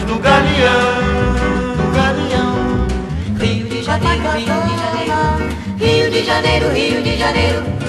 do Galeão, Galeão. Rio de Janeiro, Rio de Janeiro, Rio de Janeiro, Rio de Janeiro.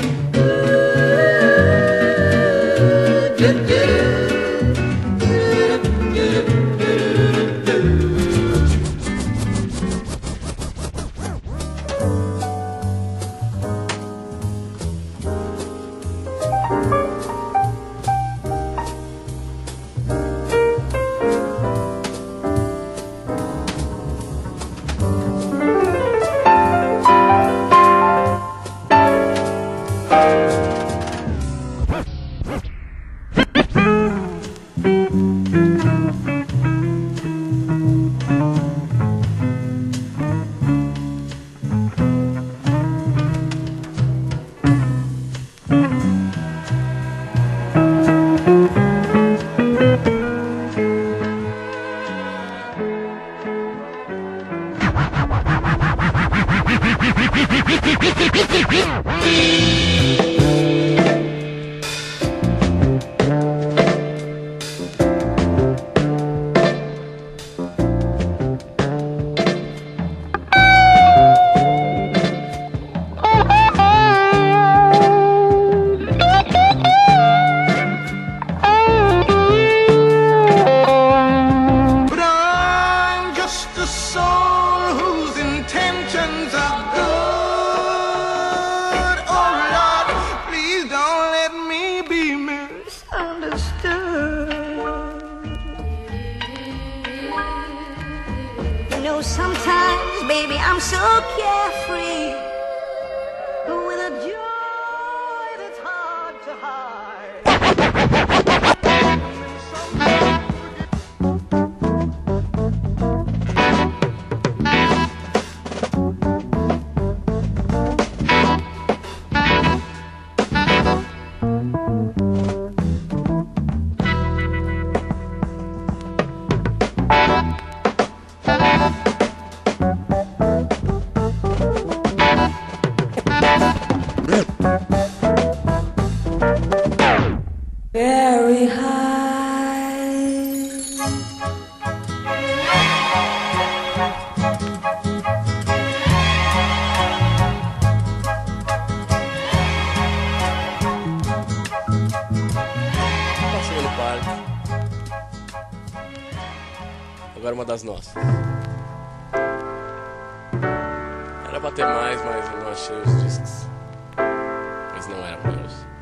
Sometimes, baby, I'm so carefree, with a joy that's hard to hide. Very high. Passei no parque. Agora uma das nossas. Era pra ter mais, mas eu não achei os discos. Mas não era pra eles.